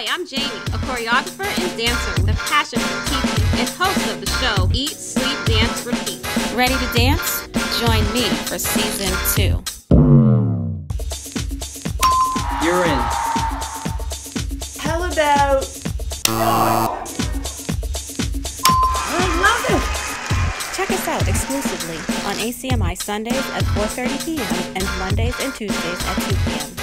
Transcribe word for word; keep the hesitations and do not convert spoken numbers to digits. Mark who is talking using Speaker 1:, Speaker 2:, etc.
Speaker 1: Hi, I'm Jamie, a choreographer and dancer with a passion for teaching and host of the show Eat, Sleep, Dance, Repeat.
Speaker 2: Ready to dance? Join me for season two.
Speaker 3: You're in.
Speaker 4: How about... I love it!
Speaker 2: Check us out exclusively on A C M I Sundays at four thirty p.m. and Mondays and Tuesdays at two p.m.